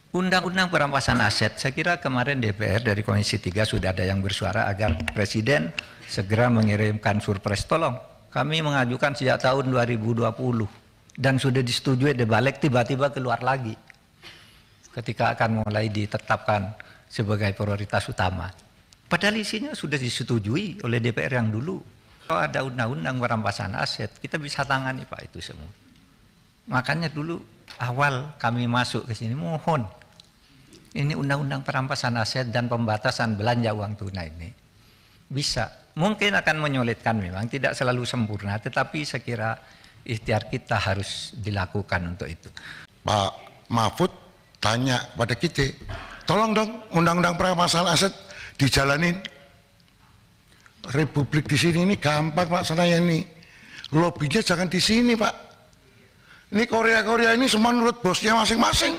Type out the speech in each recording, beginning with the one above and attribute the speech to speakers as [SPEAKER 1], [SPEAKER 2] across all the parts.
[SPEAKER 1] Undang-undang perampasan aset, saya kira kemarin DPR dari Komisi 3 sudah ada yang bersuara agar Presiden segera mengirimkan surpres. Tolong, kami mengajukan sejak tahun 2020 dan sudah disetujui di balik, tiba-tiba keluar lagi ketika akan mulai ditetapkan sebagai prioritas utama. Padahal isinya sudah disetujui oleh DPR yang dulu. Kalau ada undang-undang perampasan aset, kita bisa tangani Pak itu semua. Makanya dulu awal kami masuk ke sini, mohon ini undang-undang perampasan aset dan pembatasan belanja uang tunai ini bisa, mungkin akan menyulitkan, memang tidak selalu sempurna, tetapi saya kira ikhtiar kita harus dilakukan untuk itu.
[SPEAKER 2] Pak Mahfud tanya pada kita, tolong dong undang-undang perampasan aset dijalanin. Republik di sini ini gampang Pak Senayan ini, lobbynya jangan di sini Pak. Ini Korea ini semua nurut bosnya masing-masing.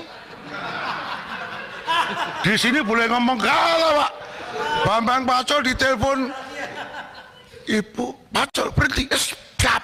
[SPEAKER 2] Di sini boleh ngomong kalah Pak. Bambang Pacul ditelepon, Ibu Pacul berhenti, siap.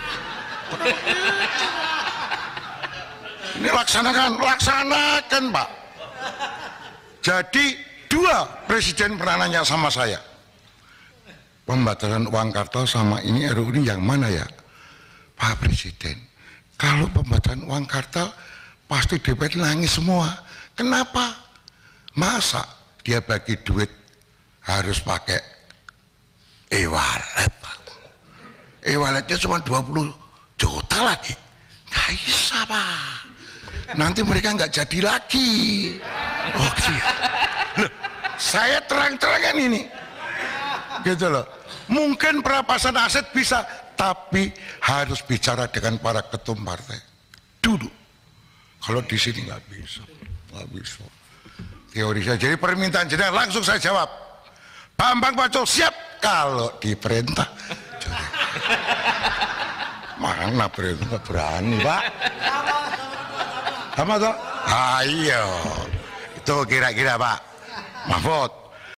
[SPEAKER 2] Ini laksanakan Pak. Jadi dua presiden pernah nanya sama saya, pembatasan uang kartal sama ini RUU ini yang mana ya Pak Presiden? Kalau pembatasan uang kartal pasti DPR nangis semua. Kenapa? Masa dia bagi duit harus pakai e-wallet? E-walletnya cuma 20 juta lagi. Nggak bisa Pak. Nanti mereka nggak jadi lagi. Oh gitu. Loh, saya terang-terangan ini. Gitu loh. Mungkin perampasan aset bisa, tapi harus bicara dengan para ketum partai dulu. Kalau di sini nggak bisa, nggak bisa. Teori saya. Jadi permintaan jenengan langsung saya jawab. Bambang Pacul siap kalau diperintah. Mana perintah berani Pak? Sama toh? Ayo, itu kira-kira Pak Mahfud.